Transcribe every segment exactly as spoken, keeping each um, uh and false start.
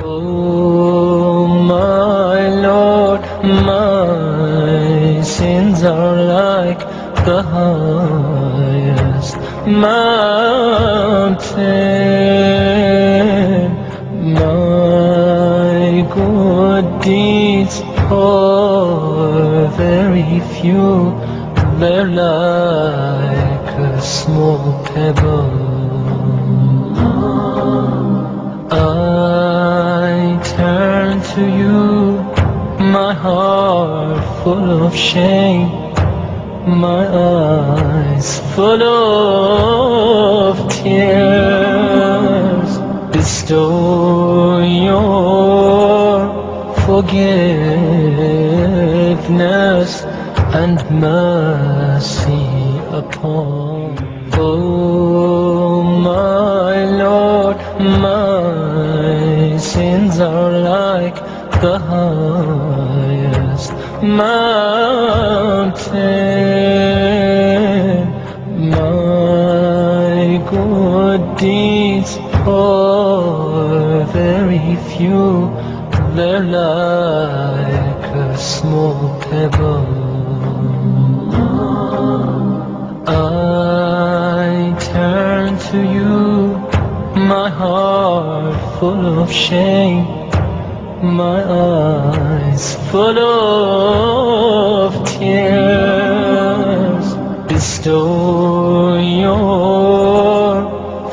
Oh my Lord, my sins are like the highest mountain. My good deeds are very few, they're like a small pebble. I turn to you, my heart full of shame, my eyes full of tears. Bestow your forgiveness and mercy upon me. Oh my Lord, my sins are like the highest mountain. My good deeds are very few, they're like a small pebble. I turn to you, my heart full of shame, my eyes full of tears. Bestow your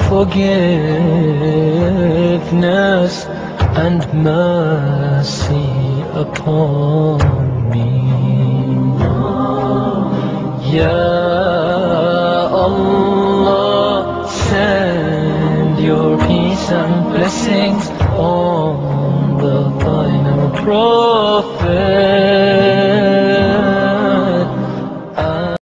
forgiveness and mercy upon me. Ya Allah, send your peace and blessings on the final prophet.